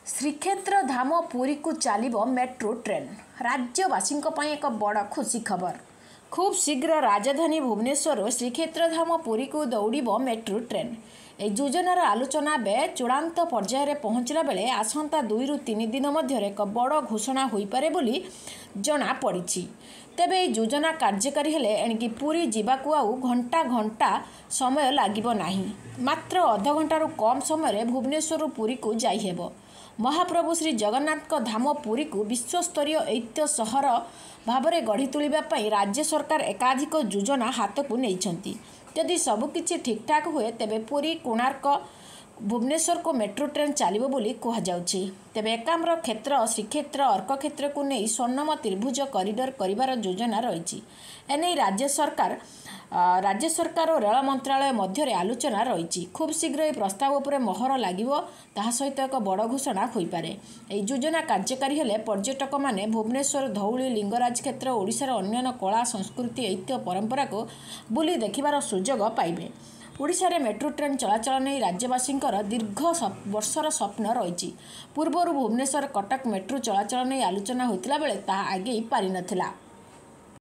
श्रीक्षेत्र धाम पुरी को चलो metro train राज्यवासी एक बड़ खुशी खबर। खूब शीघ्र राजधानी भुवनेश्वर श्रीक्षेत्र धाम पुरी को दौड़ मेट्रो ट्रेन। ए योजनार आलोचना बे चूड़ांत पर्यायर पहुँचला बेले आसंता 2 ରୁ 3 दिन मध्य एक बड़ घोषणा हो पारे बोली जना पड़ी। तेबे योजना कार्यकारी हेले एणिकी पुरी जीवाकू आउ घंटा घंटा समय लागिबो नाही। मात्र अध घंटारू कम समय भुवनेश्वर पुरी को जाई हेबो। महाप्रभु श्री जगन्नाथ धाम पुरी को विश्वस्तरीय ऐतिह्य सहर भावरे गढ़ी तोलिबा पई राज्य सरकार एकाधिक योजना हाथ को नहीं। यदि सबकिछि ठीक ठाक हुए तेबे पुरी कोणार्क भुवनेश्वर को मेट्रो ट्रेन चलिबो बोली कहुछि। तेबे एकाम्र क्षेत्र श्रीक्षेत्र अर्क क्षेत्र को नहीं स्वर्णम त्रिभुज कॉरिडोर करिवार योजना रही। एने राज्य सरकार और रेल मंत्रालय मध्य आलोचना रही। खूब शीघ्र यह प्रस्ताव उपर मोहर लागिबो ताहा सहित एक बड़ घोषणा हो पारे। यह योजना कार्यकारी हेले पर्यटक माने भुवनेश्वर धौली लिंगराज क्षेत्र ओडिशार अन्य कला संस्कृति ऐतिह्य परंपरा को बुली देखिबार सुजोग पाइबे। ओडिशा रे मेट्रो ट्रेन चलाचल नहीं राज्यवासी दीर्घ वर्षर स्वप्न रही। पूर्वर भुवनेश्वर कटक मेट्रो चलाचल नहीं आलोचना होता बेले ताहा आगे पारि नथिला।